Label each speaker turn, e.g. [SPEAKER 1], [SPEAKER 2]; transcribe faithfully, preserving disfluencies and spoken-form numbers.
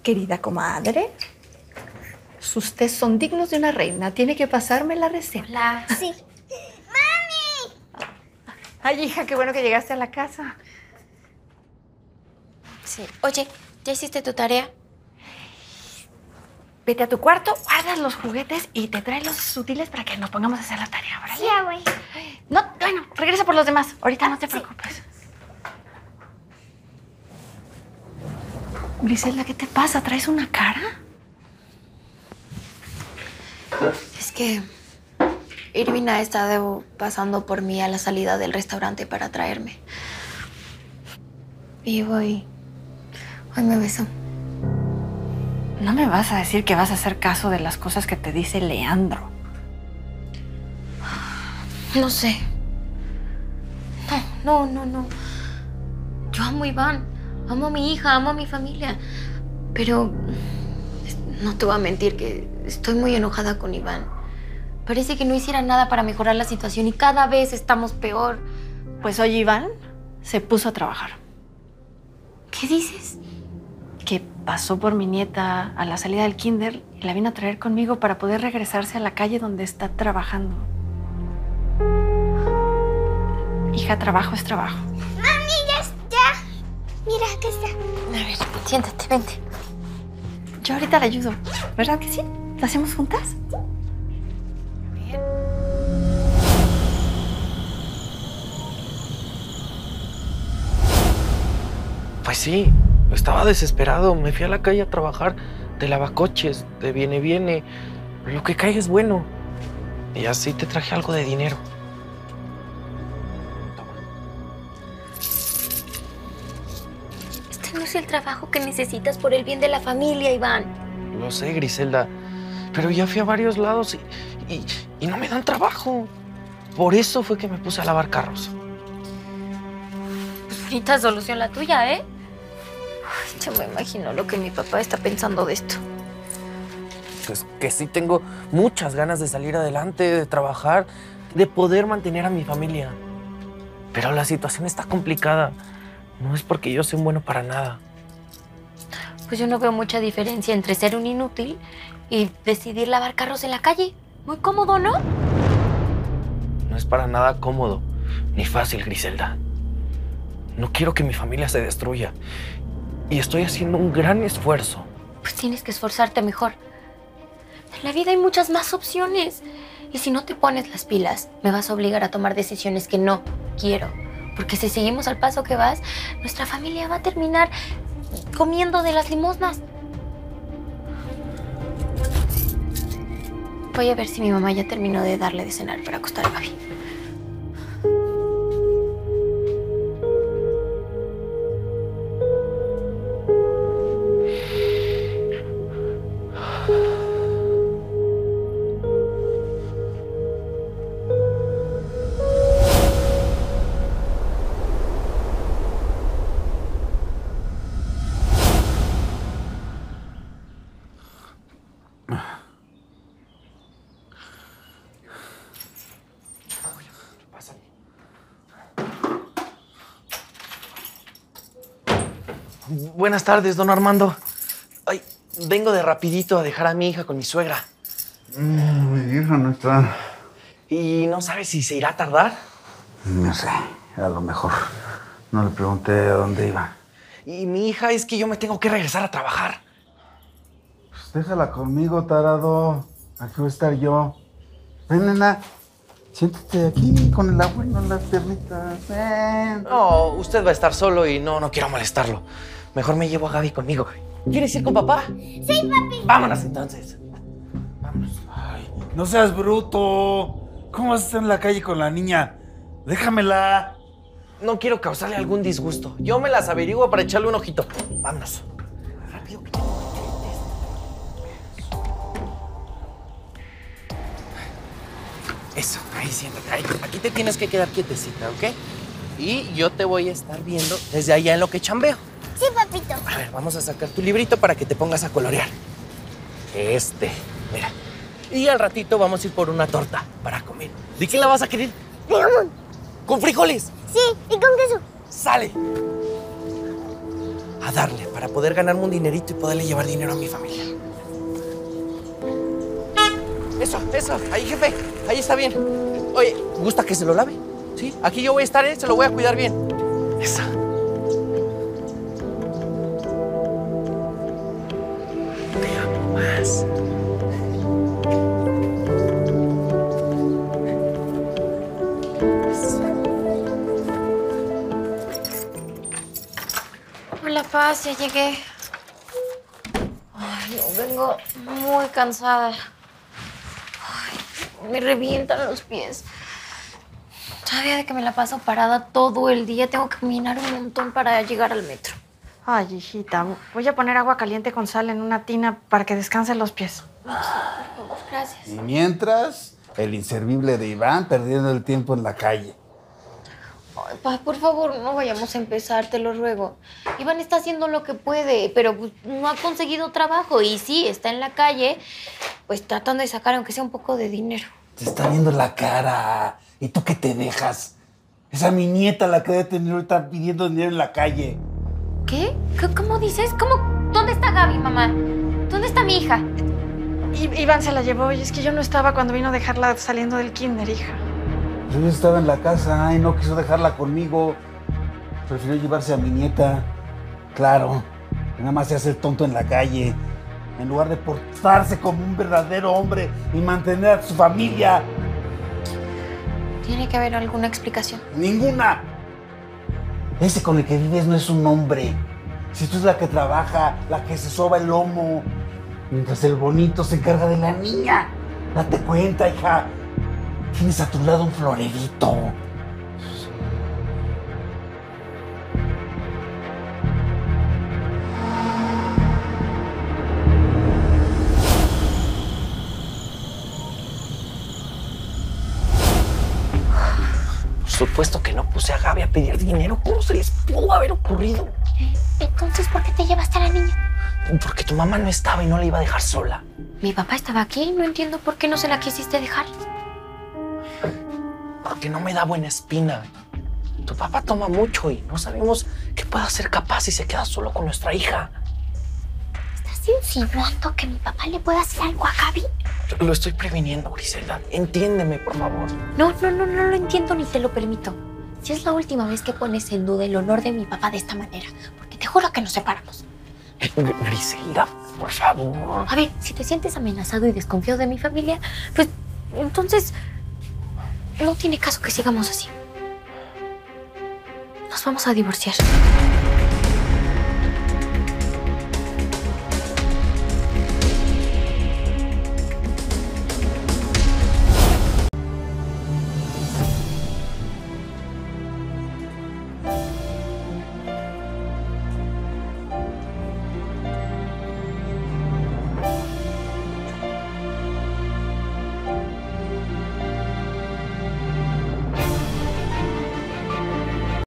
[SPEAKER 1] Querida comadre, sus tés son dignos de una reina. Tiene que pasarme la receta.
[SPEAKER 2] Hola.
[SPEAKER 3] Sí. ¡Mami!
[SPEAKER 1] Ay, hija, qué bueno que llegaste a la casa.
[SPEAKER 2] Sí. Oye, ¿ya hiciste tu tarea?
[SPEAKER 1] Vete a tu cuarto, guardas los juguetes y te traes los útiles para que nos pongamos a hacer la tarea, ¿verdad?
[SPEAKER 3] Sí, ya voy.
[SPEAKER 1] No, bueno, regresa por los demás. Ahorita no te preocupes. Griselda, ¿qué te pasa? ¿Traes una cara?
[SPEAKER 2] Es que Irving ha estado pasando por mí a la salida del restaurante para traerme. Y hoy... hoy me besó.
[SPEAKER 1] No me vas a decir que vas a hacer caso de las cosas que te dice Leandro.
[SPEAKER 2] No sé. No, no, no, no. Yo amo a Iván. Amo a mi hija, amo a mi familia. Pero no te voy a mentir que estoy muy enojada con Iván. Parece que no hiciera nada para mejorar la situación y cada vez estamos peor.
[SPEAKER 1] Pues hoy Iván se puso a trabajar.
[SPEAKER 2] ¿Qué dices?
[SPEAKER 1] Que pasó por mi nieta a la salida del kinder y la vino a traer conmigo para poder regresarse a la calle donde está trabajando. Hija, trabajo es trabajo.
[SPEAKER 3] ¡Mami, ya está! Mira, acá está.
[SPEAKER 2] A ver, siéntate, vente.
[SPEAKER 1] Yo ahorita la ayudo. ¿Verdad que sí? ¿Lo hacemos juntas?
[SPEAKER 2] Bien.
[SPEAKER 4] Pues sí, estaba desesperado. Me fui a la calle a trabajar de lavacoches, de viene, viene. Lo que caiga es bueno. Y así te traje algo de dinero.
[SPEAKER 2] Este no es el trabajo que necesitas por el bien de la familia, Iván.
[SPEAKER 4] Lo sé, Griselda, pero ya fui a varios lados y, y, y no me dan trabajo. Por eso fue que me puse a lavar carros.
[SPEAKER 2] Pues bonita solución la tuya, ¿eh? Ay, yo me imagino lo que mi papá está pensando de esto.
[SPEAKER 4] Pues que sí tengo muchas ganas de salir adelante, de trabajar, de poder mantener a mi familia. Pero la situación está complicada. No es porque yo sea un bueno para nada.
[SPEAKER 2] Pues yo no veo mucha diferencia entre ser un inútil y decidir lavar carros en la calle. Muy cómodo, ¿no?
[SPEAKER 4] No es para nada cómodo ni fácil, Griselda. No quiero que mi familia se destruya. Y estoy haciendo un gran esfuerzo.
[SPEAKER 2] Pues tienes que esforzarte mejor. En la vida hay muchas más opciones. Y si no te pones las pilas, me vas a obligar a tomar decisiones que no quiero. Porque si seguimos al paso que vas, nuestra familia va a terminar comiendo de las limosnas. Voy a ver si mi mamá ya terminó de darle de cenar para acostar a Gaby.
[SPEAKER 4] Buenas tardes, don Armando. Ay, vengo de rapidito a dejar a mi hija con mi suegra.
[SPEAKER 5] Mm, mi hija no está.
[SPEAKER 4] ¿Y no sabe si se irá a tardar?
[SPEAKER 5] No sé, a lo mejor. No le pregunté a dónde iba.
[SPEAKER 4] Y mi hija, es que yo me tengo que regresar a trabajar.
[SPEAKER 5] Pues déjala conmigo, tarado. Aquí voy a estar yo. Ven, nena. Siéntate aquí con el abuelo en las piernitas. Ven.
[SPEAKER 4] No, usted va a estar solo y no, no quiero molestarlo. Mejor me llevo a Gaby conmigo. ¿Quieres ir con papá?
[SPEAKER 3] Sí, papi.
[SPEAKER 4] Vámonos entonces. Vámonos.
[SPEAKER 5] Ay, no seas bruto. ¿Cómo vas a estar en la calle con la niña? Déjamela.
[SPEAKER 4] No quiero causarle algún disgusto. Yo me las averiguo para echarle un ojito. Vámonos. Rápido, que tengo clientes. Eso, ahí siéntate. Ahí. Aquí te tienes que quedar quietecita, ¿ok? Y yo te voy a estar viendo desde allá en lo que chambeo.
[SPEAKER 3] Sí, papito.
[SPEAKER 4] A ver, vamos a sacar tu librito para que te pongas a colorear. Este, mira. Y al ratito vamos a ir por una torta para comer. ¿De qué la vas a querer?
[SPEAKER 3] De jamón.
[SPEAKER 4] ¿Con frijoles?
[SPEAKER 3] Sí, y con queso.
[SPEAKER 4] ¡Sale! a darle para poder ganarme un dinerito y poderle llevar dinero a mi familia. Eso, eso. Ahí, jefe. Ahí está bien. Oye, ¿gusta que se lo lave? Sí. Aquí yo voy a estar, ¿eh? Se lo voy a cuidar bien. Eso. Te amo más.
[SPEAKER 2] Hola, Paz, ya llegué. Ay, no, vengo muy cansada. Ay, me revientan los pies. Todavía de que me la paso parada todo el día. Tengo que caminar un montón para llegar al metro.
[SPEAKER 1] Ay, hijita, voy a poner agua caliente con sal en una tina para que descansen los pies.
[SPEAKER 2] Por favor, gracias.
[SPEAKER 5] Y mientras, el inservible de Iván perdiendo el tiempo en la calle.
[SPEAKER 2] Ay, Paz, por favor, no vayamos a empezar, te lo ruego. Iván está haciendo lo que puede, pero pues, no ha conseguido trabajo. Y sí, está en la calle, pues tratando de sacar aunque sea un poco de dinero.
[SPEAKER 5] Te está viendo la cara. ¿Y tú qué te dejas? Esa mi nieta la que debe tener ahorita pidiendo dinero en la calle.
[SPEAKER 2] ¿Qué? ¿Qué- ¿Cómo dices? ¿Cómo? ¿Dónde está Gaby, mamá? ¿Dónde está mi hija?
[SPEAKER 1] I- Iván se la llevó y es que yo no estaba cuando vino a dejarla saliendo del kinder, hija.
[SPEAKER 5] Yo estaba en la casa y no quiso dejarla conmigo. Prefirió llevarse a mi nieta. Claro, que nada más se hace el tonto en la calle. En lugar de portarse como un verdadero hombre y mantener a su familia.
[SPEAKER 2] Tiene que haber alguna explicación.
[SPEAKER 5] ¡Ninguna! Ese con el que vives no es un hombre. Si tú es la que trabaja, la que se soba el lomo, mientras el bonito se encarga de la niña. Date cuenta, hija. Tienes a tu lado un florerito.
[SPEAKER 4] Por supuesto que no puse a Gaby a pedir dinero. ¿Cómo se les pudo haber ocurrido?
[SPEAKER 2] Entonces, ¿por qué te llevaste a la niña?
[SPEAKER 4] Porque tu mamá no estaba y no la iba a dejar sola.
[SPEAKER 2] Mi papá estaba aquí, no entiendo por qué no se la quisiste dejar.
[SPEAKER 4] Porque no me da buena espina. Tu papá toma mucho y no sabemos qué pueda ser capaz si se queda solo con nuestra hija.
[SPEAKER 2] ¿Estás insinuando que mi papá le pueda hacer algo a Gaby?
[SPEAKER 4] Lo estoy previniendo, Griselda. Entiéndeme, por favor.
[SPEAKER 2] No, no, no, no lo entiendo ni te lo permito. Si es la última vez que pones en duda el honor de mi papá de esta manera, porque te juro que nos separamos.
[SPEAKER 4] Gr- Griselda, por favor.
[SPEAKER 2] A ver, si te sientes amenazado y desconfiado de mi familia, pues entonces no tiene caso que sigamos así. Nos vamos a divorciar.